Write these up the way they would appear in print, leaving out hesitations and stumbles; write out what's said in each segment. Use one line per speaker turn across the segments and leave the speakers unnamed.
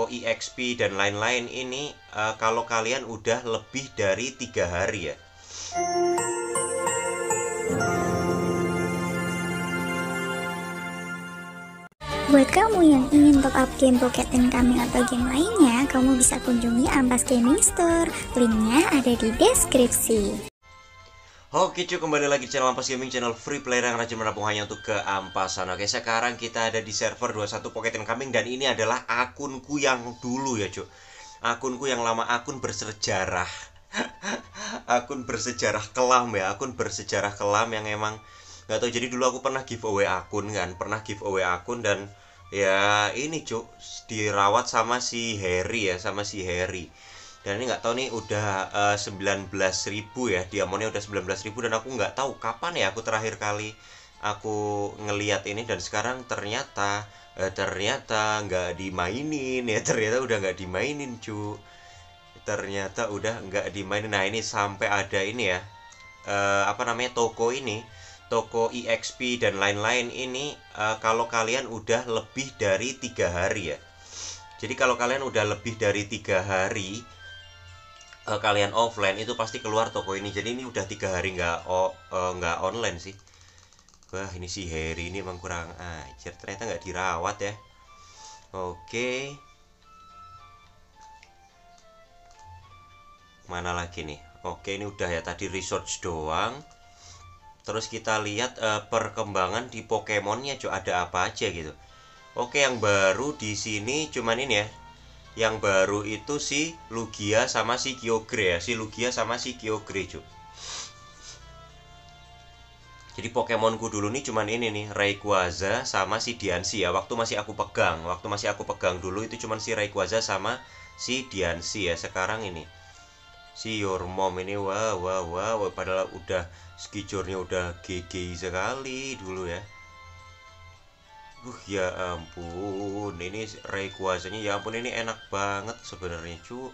toko EXP dan lain-lain ini kalau kalian udah lebih dari 3 hari ya.
Buat kamu yang ingin top up game Pocket Incoming atau game lainnya, kamu bisa kunjungi Ampas Gaming Store. Linknya ada di deskripsi.
Oke cuy, kembali lagi di channel Ampas Gaming, channel free player yang rajin menabung hanya untuk keampasan. Oke, sekarang kita ada di server 21 Pocket Incoming dan ini adalah akunku yang dulu ya cuy. Akunku yang lama, akun bersejarah. Akun bersejarah kelam ya, akun bersejarah kelam yang emang nggak tahu. Jadi dulu aku pernah giveaway akun kan, dan ya ini cuy dirawat sama si Harry ya, sama si Harry. Dan ini nggak tahu nih udah 19.000 ya, diamondnya udah 19.000 dan aku nggak tahu kapan ya aku terakhir kali aku ngeliat ini. Dan sekarang ternyata nggak dimainin ya, ternyata udah nggak dimainin cu, ternyata udah nggak dimainin. Nah ini sampai ada ini ya, apa namanya, toko ini, toko EXP dan lain-lain ini kalau kalian udah lebih dari 3 hari ya. Jadi kalau kalian udah lebih dari 3 hari kalian offline itu pasti keluar toko ini. Jadi ini udah 3 hari nggak online sih. Wah ini si Harry ini emang kurang ajar, ternyata nggak dirawat ya. Oke, mana lagi nih? Oke ini udah ya, tadi research doang. Terus kita lihat perkembangan di Pokemonnya cuy, ada apa aja gitu. Oke, yang baru di sini cuman ini ya. Yang baru itu si Lugia sama si Kyogre ya, si Lugia sama si Kyogre cuy. Jadi Pokemonku dulu nih cuman ini nih, Rayquaza sama si Diancie ya. Waktu masih aku pegang dulu itu cuman si Rayquaza sama si Diancie ya. Sekarang ini si Your Mom ini wah padahal udah skijornya udah GG sekali dulu ya. Ya ampun, ini Rayquazanya ya ampun, ini enak banget sebenarnya cu.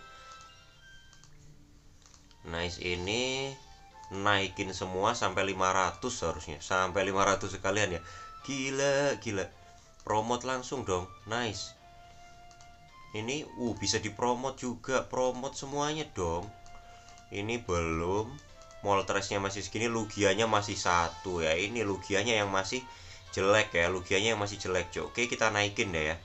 Nice, ini naikin semua sampai 500 harusnya, sampai 500 sekalian ya. Gila. Promote langsung dong. Nice. Ini bisa dipromot juga, promote semuanya dong. Ini belum. Moltres-nya masih segini, Lugianya masih 1 ya. Ini Lugianya yang masih jelek ya, Lugianya yang masih jelek cuy. Oke kita naikin deh ya,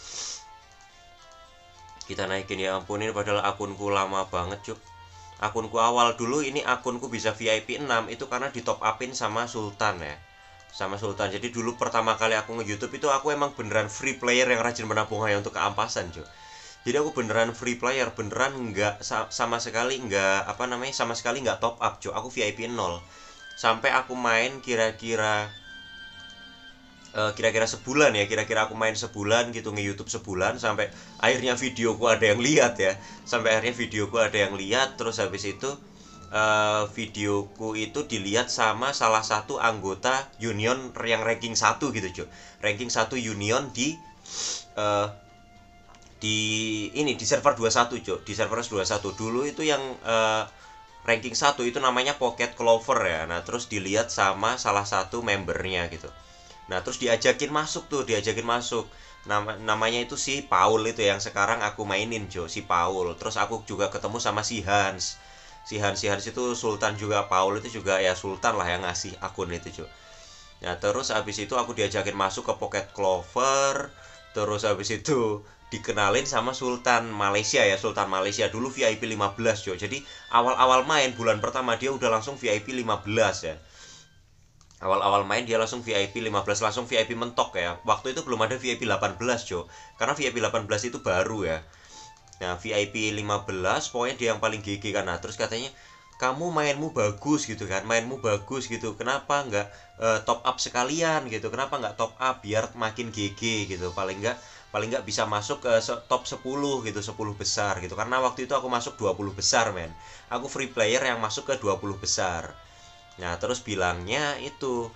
kita naikin ya ampun. Ini padahal akunku lama banget cuy, akunku awal dulu ini akunku bisa VIP 6 itu karena di top upin sama Sultan ya, sama Sultan. Jadi dulu pertama kali aku nge-YouTube itu aku emang beneran free player yang rajin menabung hanya untuk keampasan cuy. Jadi aku beneran free player, beneran nggak sama sekali nggak apa namanya, sama sekali nggak top up cuy. Aku VIP 0 sampai aku main kira-kira sebulan ya, kira-kira aku main sebulan gitu, nge-YouTube sebulan, sampai akhirnya videoku ada yang lihat ya, terus habis itu videoku itu dilihat sama salah satu anggota Union yang ranking 1 gitu cuy, ranking 1 Union di server 21 cuy, di server 21 dulu itu yang ranking 1 itu namanya Pocket Clover ya. Nah terus dilihat sama salah satu membernya gitu. Nah terus diajakin masuk. Namanya itu si Paul itu yang sekarang aku mainin Jo, si Paul. Terus aku juga ketemu sama si Hans. Si Hans itu Sultan juga, Paul itu juga ya Sultan lah yang ngasih akun itu Jo. Nah terus habis itu aku diajakin masuk ke Pocket Clover. Terus habis itu dikenalin sama Sultan Malaysia ya, Sultan Malaysia dulu VIP 15 Jo. Jadi awal-awal main bulan pertama dia udah langsung VIP 15 ya. Awal-awal main dia langsung VIP 15, langsung VIP mentok ya. Waktu itu belum ada VIP 18 Jo, karena VIP 18 itu baru ya. Nah VIP 15 pokoknya dia yang paling GG kan. Nah terus katanya kamu mainmu bagus gitu, kenapa nggak top up sekalian gitu, kenapa nggak top up biar makin GG gitu, paling nggak bisa masuk ke top 10 gitu, 10 besar gitu. Karena waktu itu aku masuk 20 besar men, aku free player yang masuk ke 20 besar. Nah terus bilangnya itu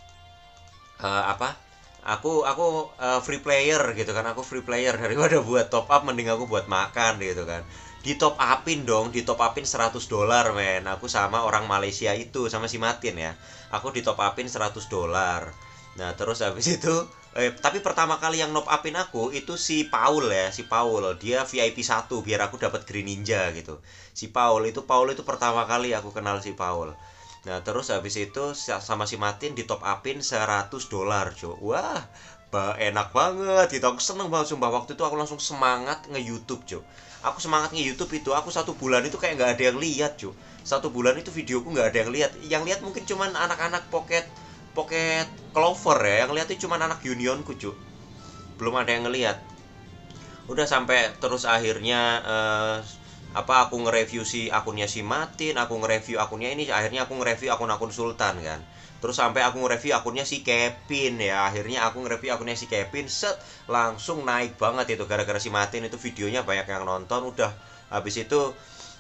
aku free player gitu kan, aku free player, daripada buat top up mending aku buat makan gitu kan. Di top upin $100 men, aku sama orang Malaysia itu, sama si Matin ya, aku di top upin $100. Nah terus habis itu Tapi pertama kali yang nop upin aku itu si Paul ya, si Paul. Dia VIP 1 biar aku dapat Green Ninja gitu. Si Paul itu pertama kali aku kenal si Paul. Nah, terus habis itu sama si Martin di top upin $100, Cuk. Wah, enak banget gitu. Aku seneng banget sumpah. Waktu itu aku langsung semangat nge-YouTube, Cuk. Aku semangat nge-YouTube itu, aku 1 bulan itu kayak nggak ada yang lihat, Cuk. 1 bulan itu videoku nggak ada yang lihat. Yang lihat mungkin cuman anak-anak Pocket Pocket Clover ya. Yang lihat itu cuman anak Unionku, Cuk. Belum ada yang ngelihat. Udah sampai terus akhirnya aku nge-review si akunnya si Martin, aku nge-review akunnya ini, akhirnya aku nge-review akun-akun Sultan kan. Terus sampai aku nge-review akunnya si Kevin ya, akhirnya aku nge-review akunnya si Kevin, set langsung naik banget itu gara-gara si Martin itu videonya banyak yang nonton. Udah habis itu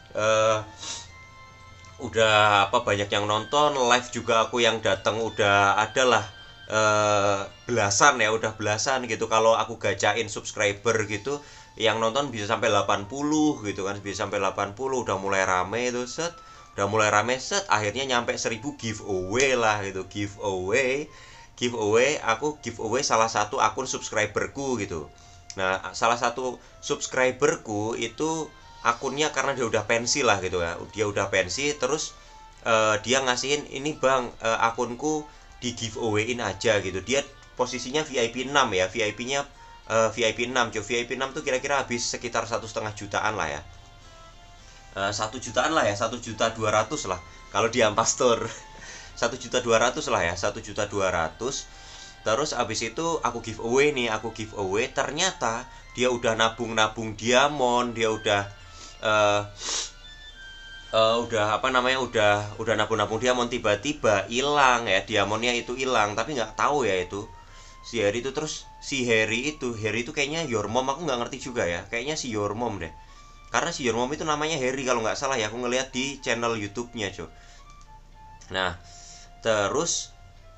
udah banyak yang nonton, live juga aku yang datang udah adalah belasan ya, udah belasan gitu. Kalau aku gacain subscriber gitu yang nonton bisa sampai 80 gitu kan, bisa sampai 80, udah mulai rame itu set. Udah mulai rame set, akhirnya nyampe 1000 giveaway lah gitu, giveaway. Aku giveaway salah satu akun subscriberku gitu. Nah, salah satu subscriberku itu akunnya karena dia udah pensi lah gitu ya. Dia udah pensi terus dia ngasihin ini bang, akunku di giveawayin aja gitu. Dia posisinya VIP 6 ya, VIP-nya VIP 6 cuy. VIP 6 tuh kira-kira habis sekitar 1,5 jutaan lah ya. 1 jutaan lah ya, 1.200.000 lah kalau di Ampastor. 1.200.000 lah ya, 1.200.000. Terus abis itu aku giveaway, ternyata dia udah nabung diamond, dia udah udah nabung diamond, tiba-tiba hilang ya, diamondnya itu hilang, tapi nggak tahu ya itu si Harry itu. Terus si Harry itu kayaknya Your Mom, aku nggak ngerti juga ya, kayaknya si Your Mom deh, karena si Your Mom itu namanya Harry kalau nggak salah ya, aku ngeliat di channel YouTube-nya cuy. Nah terus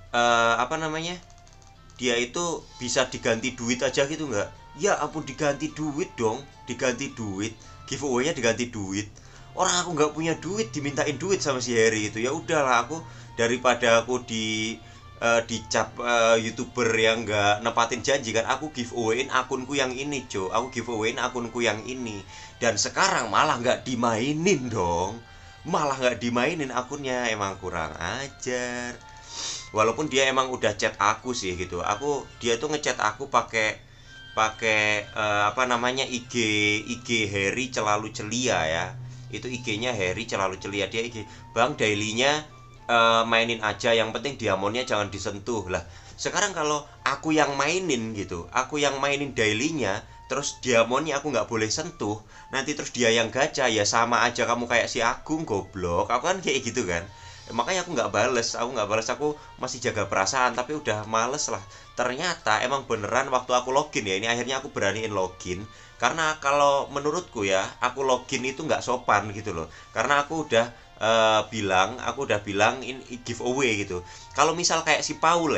dia itu bisa diganti duit aja gitu nggak? Ya ampun, diganti duit dong, diganti duit, giveaway-nya diganti duit. Orang aku nggak punya duit dimintain duit sama si Harry itu. Ya udahlah, aku daripada aku dicap YouTuber yang nggak nepatin janji kan, aku giveawayin akunku yang ini cuy, aku giveawayin akunku yang ini. Dan sekarang malah nggak dimainin dong, malah nggak dimainin akunnya, emang kurang ajar. Walaupun dia emang udah chat aku sih gitu, dia tuh ngechat aku pakai IG Harry Celalu Celia ya. Itu IG-nya Harry Celalu Celia. Dia IG, bang dailynya mainin aja, yang penting diamondnya jangan disentuh lah. Sekarang kalau aku yang mainin gitu, aku yang mainin dailynya, terus diamondnya aku nggak boleh sentuh, nanti terus dia yang gacha, ya sama aja kamu kayak si Agung goblok. Aku kan kayak gitu kan. Makanya aku nggak bales, aku masih jaga perasaan, tapi udah males lah. Ternyata emang beneran waktu aku login ya, ini akhirnya aku beraniin login, karena kalau menurutku ya, aku login itu nggak sopan gitu loh, karena aku udah bilang ini giveaway gitu. Kalau misal kayak si Paul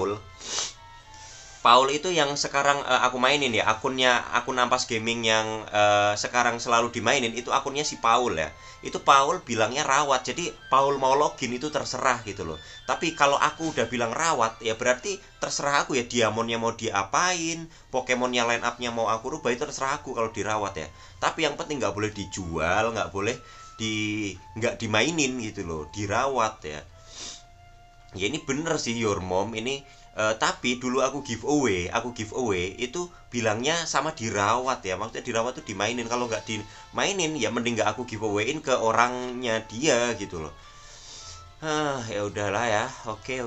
itu yang sekarang aku mainin ya, akun Ampas Gaming yang sekarang selalu dimainin, itu akunnya si Paul ya. Itu Paul bilangnya rawat, jadi Paul mau login itu terserah gitu loh. Tapi kalau aku udah bilang rawat, ya berarti terserah aku ya, diamondnya mau diapain, Pokemonnya line upnya mau aku rubah, itu terserah aku kalau dirawat ya. Tapi yang penting nggak boleh dijual, nggak boleh nggak dimainin gitu loh, dirawat ya. Ya ini bener sih Your Mom ini. Tapi dulu aku giveaway itu bilangnya sama dirawat ya, maksudnya dirawat tuh dimainin. Kalau nggak dimainin ya mending nggak aku giveawayin ke orangnya dia gitu loh. Ya udahlah ya, oke.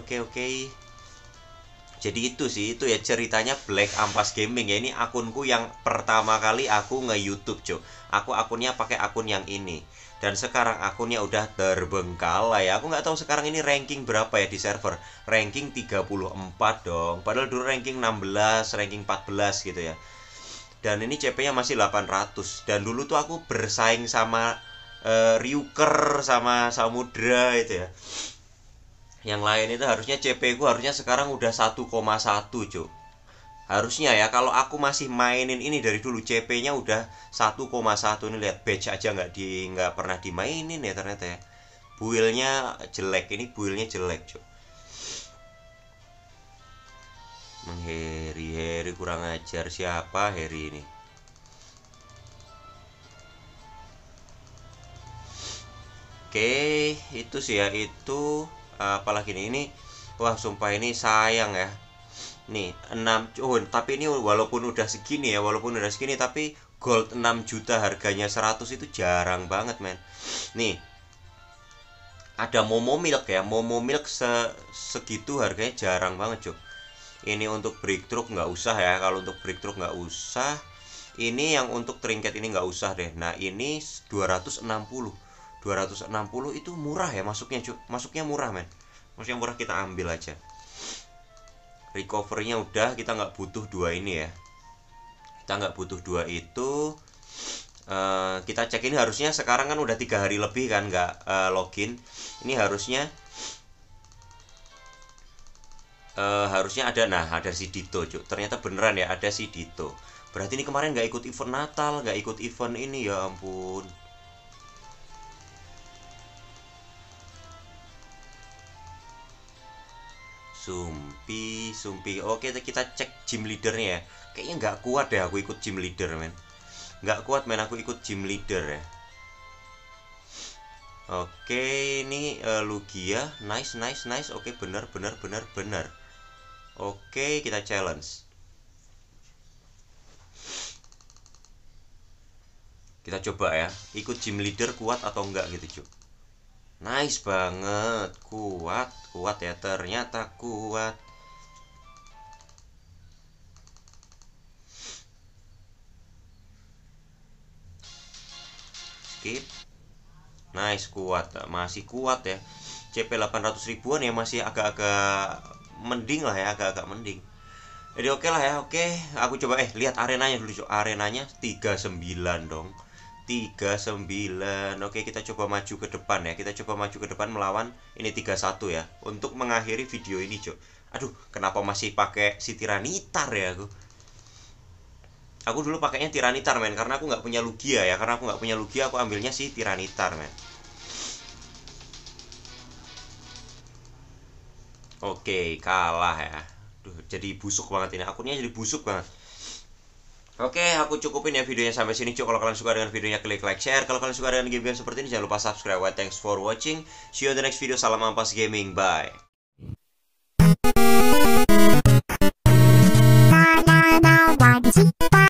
Jadi itu sih, itu ya ceritanya Black Ampas Gaming ya. Ini akunku yang pertama kali aku nge-YouTube cuy. Aku akunnya pakai akun yang ini. Dan sekarang akunnya udah terbengkalai ya. Aku nggak tahu sekarang ini ranking berapa ya di server. Ranking 34 dong. Padahal dulu ranking 16, ranking 14 gitu ya. Dan ini CP-nya masih 800. Dan dulu tuh aku bersaing sama Ryuker, sama Samudra itu ya. Yang lain itu harusnya CP ku harusnya sekarang udah 1,1 cuy. Harusnya ya, kalau aku masih mainin ini dari dulu CP-nya udah 1,1. Ini lihat badge aja nggak pernah dimainin ya ternyata ya. Build-nya jelek, ini build-nya jelek cuy. Heri kurang ajar. Siapa Heri ini? Oke, itu sih ya, itu apalagi nih ini. Wah, sumpah ini sayang ya. Nih, 6 tapi ini walaupun udah segini ya, tapi gold 6 juta harganya 100 itu jarang banget, men. Nih, ada Momo Milk ya. Momo Milk segitu harganya jarang banget, Cuk. Ini untuk breakthrough nggak usah ya. Kalau untuk breakthrough nggak usah. Ini yang untuk trinket ini nggak usah deh. Nah, ini 260. 260 itu murah ya masuknya, Cuk. Masuknya murah, men. Masuknya murah, kita ambil aja. Recovery-nya udah, kita nggak butuh dua ini ya. Kita nggak butuh dua itu. Kita cek ini harusnya sekarang kan udah 3 hari lebih kan nggak login. Ini harusnya ada, nah ada si Dito, Cuk. Ternyata beneran ya, ada si Dito. Berarti ini kemarin nggak ikut event Natal, nggak ikut event ini, ya ampun. Sumpi. Oke, kita cek gym leadernya ya. Kayaknya nggak kuat deh aku ikut gym leader, men. Nggak kuat, men, aku ikut gym leader ya. Oke, ini Lugia. Nice. Oke, benar. Oke, kita challenge. Kita coba ya, ikut gym leader kuat atau enggak gitu, Cuk. Nice banget, kuat ya, ternyata kuat. Skip. Nice, kuat, masih kuat ya. CP 800 ribuan ya, masih agak-agak mending lah ya, agak-agak mending. Jadi oke lah ya, oke. Aku coba lihat arenanya dulu, Cuk. Arenanya 39 dong. 39. Oke, kita coba maju ke depan ya. Kita coba maju ke depan melawan ini 31 ya. Untuk mengakhiri video ini, Cuk. Aduh, kenapa masih pakai si Tiranitar ya aku? Aku dulu pakainya Tiranitar, men, karena aku nggak punya Lugia ya. Karena aku nggak punya Lugia, aku ambilnya si Tiranitar, men. Oke, kalah ya. Duh, jadi busuk banget ini. Akunnya jadi busuk banget. Oke, aku cukupin ya videonya sampai sini, Cuk. Kalau kalian suka dengan videonya, klik like, share. Kalau kalian suka dengan game-game seperti ini, jangan lupa subscribe. Thanks for watching. See you on the next video. Salam ampas gaming. Bye.